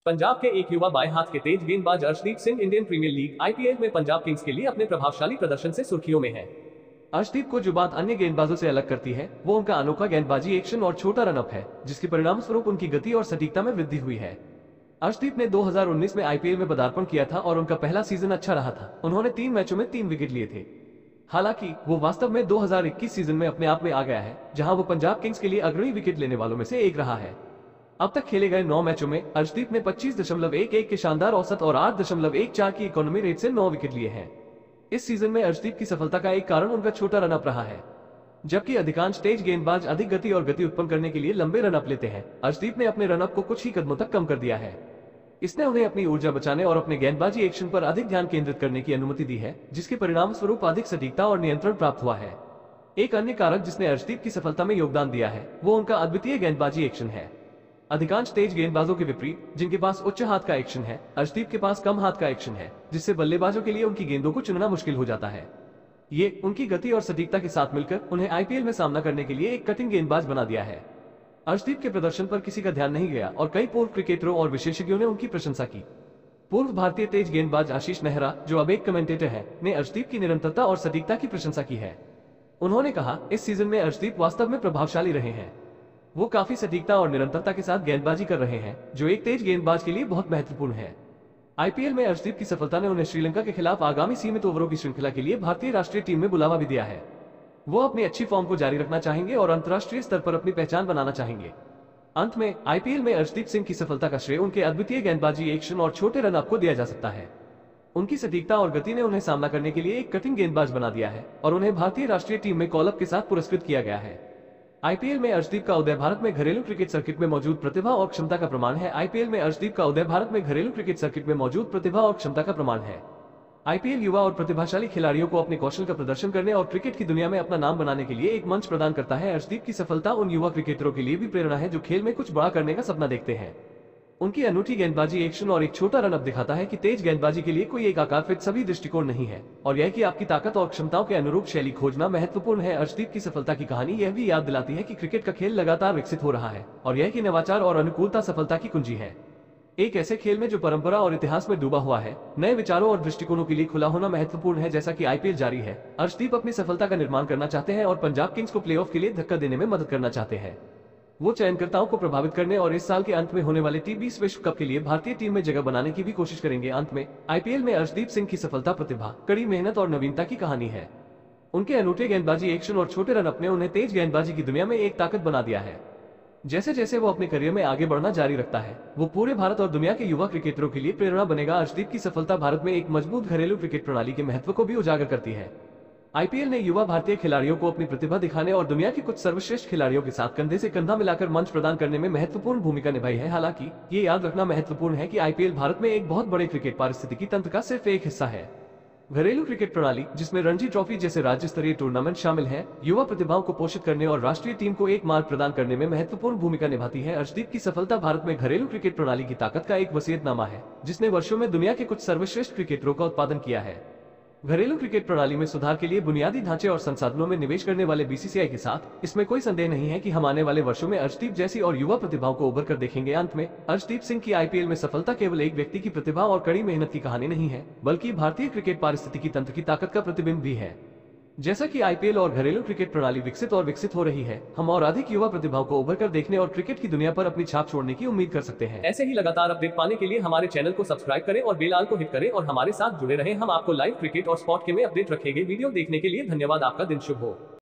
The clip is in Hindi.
पंजाब के एक युवा बाएं हाथ के तेज गेंदबाज Arshdeep Singh Indian Premier League IPL में पंजाब किंग्स के लिए अपने प्रभावशाली प्रदर्शन से सुर्खियों में है। अर्शदीप को जो बात अन्य गेंदबाजों से अलग करती है वो उनका अनोखा गेंदबाजी एक्शन और छोटा रनअप है, जिसके परिणाम स्वरूप उनकी गति और सटीकता में वृद्धि हुई है। अर्शदीप ने 2019 में आईपीएल में पदार्पण किया था और उनका पहला सीजन अच्छा रहा था। उन्होंने 3 मैचों में 3 विकेट लिए थे। हालांकि वो वास्तव में 2021 सीजन में अपने आप में आ गया है, जहां वो पंजाब किंग्स के लिए अग्रणी विकेट लेने वालों में से एक रहा है। अब तक खेले गए 9 मैचों में अर्शदीप ने 25.11 के शानदार औसत और 8.14 की इकोनॉमी रेट से 9 विकेट लिए हैं। इस सीजन में अर्शदीप की सफलता का एक कारण उनका छोटा रनअप रहा है। जबकि अधिकांश तेज गेंदबाज अधिक गति और गति उत्पन्न करने के लिए लंबे रनअप लेते हैं, अर्शदीप ने अपने रनअप को कुछ ही कदमों तक कम कर दिया है। इसने उन्हें अपनी ऊर्जा बचाने और अपने गेंदबाजी एक्शन पर अधिक ध्यान केंद्रित करने की अनुमति दी है, जिसके परिणाम स्वरूप अधिक सटीकता और नियंत्रण प्राप्त हुआ है। एक अन्य कारक जिसने अर्शदीप की सफलता में योगदान दिया है वो उनका अद्वितीय गेंदबाजी एक्शन है। अधिकांश तेज गेंदबाजों के विपरीत, जिनके पास उच्च हाथ का एक्शन है, अर्शदीप के पास कम हाथ का एक्शन है, जिससे बल्लेबाजों के लिए उनकी गेंदों को चुनना मुश्किल हो जाता है। ये उनकी गति और सटीकता के साथ मिलकर उन्हें आईपीएल में सामना करने के लिए एक कठिन गेंदबाज बना दिया है। अर्शदीप के प्रदर्शन पर किसी का ध्यान नहीं गया और कई पूर्व क्रिकेटरों और विशेषज्ञों ने उनकी प्रशंसा की। पूर्व भारतीय तेज गेंदबाज आशीष नेहरा, जो अब एक कमेंटेटर है, ने अर्शदीप की निरंतरता और सटीकता की प्रशंसा की है। उन्होंने कहा, इस सीजन में अर्शदीप वास्तव में प्रभावशाली रहे हैं। वो काफी सटीकता और निरंतरता के साथ गेंदबाजी कर रहे हैं, जो एक तेज गेंदबाज के लिए बहुत महत्वपूर्ण है। आईपीएल में अर्शदीप की सफलता ने उन्हें श्रीलंका के खिलाफ आगामी सीमित ओवरों की श्रृंखला के लिए भारतीय राष्ट्रीय टीम में बुलावा भी दिया है। वो अपनी अच्छी फॉर्म को जारी रखना चाहेंगे और अंतर्राष्ट्रीय स्तर पर अपनी पहचान बनाना चाहेंगे। अंत में आईपीएल में अर्शदीप सिंह की सफलता का श्रेय उनके अद्वितीय गेंदबाजी एक्शन और छोटे रनअप को दिया जा सकता है। उनकी सटीकता और गति ने उन्हें सामना करने के लिए एक कठिन गेंदबाज बना दिया है और उन्हें भारतीय राष्ट्रीय टीम में कॉल अप के साथ पुरस्कृत किया गया है। आईपीएल में अर्शदीप का उदय भारत में घरेलू क्रिकेट सर्किट में मौजूद प्रतिभा और क्षमता का प्रमाण है। आईपीएल में अर्शदीप का उदय भारत में घरेलू क्रिकेट सर्किट में मौजूद प्रतिभा और क्षमता का प्रमाण है। आईपीएल युवा और प्रतिभाशाली खिलाड़ियों को अपने कौशल का प्रदर्शन करने और क्रिकेट की दुनिया में अपना नाम बनाने के लिए एक मंच प्रदान करता है। अर्शदीप की सफलता उन युवा क्रिकेटरों के लिए भी प्रेरणा है जो खेल में कुछ बड़ा करने का सपना देखते हैं। उनकी अनूठी गेंदबाजी एक्शन और एक छोटा रनअप दिखाता है कि तेज गेंदबाजी के लिए कोई एक आकार फिट सभी दृष्टिकोण नहीं है, और यह कि आपकी ताकत और क्षमताओं के अनुरूप शैली खोजना महत्वपूर्ण है। अर्शदीप की सफलता की कहानी यह भी याद दिलाती है कि क्रिकेट का खेल लगातार विकसित हो रहा है और यह कि नवाचार और अनुकूलता सफलता की कुंजी है। एक ऐसे खेल में जो परंपरा और इतिहास में डूबा हुआ है, नए विचारों और दृष्टिकोणों के लिए खुला होना महत्वपूर्ण है। जैसा कि आईपीएल जारी है, अर्शदीप अपनी सफलता का निर्माण करना चाहते हैं और पंजाब किंग्स को प्लेऑफ के लिए धक्का देने में मदद करना चाहते हैं। वो चयनकर्ताओं को प्रभावित करने और इस साल के अंत में होने वाले टी20 विश्व कप के लिए भारतीय टीम में जगह बनाने की भी कोशिश करेंगे। अंत में आईपीएल में अर्शदीप सिंह की सफलता प्रतिभा, कड़ी मेहनत और नवीनता की कहानी है। उनके अनूठे गेंदबाजी एक्शन और छोटे रनअप ने उन्हें तेज गेंदबाजी की दुनिया में एक ताकत बना दिया है। जैसे जैसे वो अपने करियर में आगे बढ़ना जारी रखता है, वो पूरे भारत और दुनिया के युवा क्रिकेटरों के लिए प्रेरणा बनेगा। अर्शदीप की सफलता भारत में एक मजबूत घरेलू क्रिकेट प्रणाली के महत्व को भी उजागर करती है। आईपीएल ने युवा भारतीय खिलाड़ियों को अपनी प्रतिभा दिखाने और दुनिया के कुछ सर्वश्रेष्ठ खिलाड़ियों के साथ कंधे से कंधा मिलाकर मंच प्रदान करने में महत्वपूर्ण भूमिका निभाई है। हालांकि ये याद रखना महत्वपूर्ण है कि आईपीएल भारत में एक बहुत बड़े क्रिकेट पारिस्थितिकी तंत्र का सिर्फ एक हिस्सा है। घरेलू क्रिकेट प्रणाली, जिसमें रणजी ट्रॉफी जैसे राज्य स्तरीय टूर्नामेंट शामिल हैं, युवा प्रतिभाओं को पोषित करने और राष्ट्रीय टीम को एक मार्ग प्रदान करने में महत्वपूर्ण भूमिका निभाती है। अर्शदीप की सफलता भारत में घरेलू क्रिकेट प्रणाली की ताकत का एक वसीयतनामा है, जिसने वर्षों में दुनिया के कुछ सर्वश्रेष्ठ क्रिकेटरों का उत्पादन किया है। घरेलू क्रिकेट प्रणाली में सुधार के लिए बुनियादी ढांचे और संसाधनों में निवेश करने वाले बीसीसीआई के साथ इसमें कोई संदेह नहीं है कि हम आने वाले वर्षों में अर्शदीप जैसी और युवा प्रतिभाओं को उभर कर देखेंगे। अंत में अर्शदीप सिंह की आईपीएल में सफलता केवल एक व्यक्ति की प्रतिभा और कड़ी मेहनत की कहानी नहीं है, बल्कि भारतीय क्रिकेट पारिस्थितिकी तंत्र की ताकत का प्रतिबिंब भी है। जैसा कि आईपीएल और घरेलू क्रिकेट प्रणाली विकसित हो रही है, हम और अधिक युवा प्रतिभाओं को उभर कर देखने और क्रिकेट की दुनिया पर अपनी छाप छोड़ने की उम्मीद कर सकते हैं। ऐसे ही लगातार अपडेट पाने के लिए हमारे चैनल को सब्सक्राइब करें और बेल आइकन को हिट करें और हमारे साथ जुड़े रहें। हम आपको लाइव क्रिकेट और स्पोर्ट के में अपडेट रखेंगे। वीडियो देखने के लिए धन्यवाद। आपका दिन शुभ हो।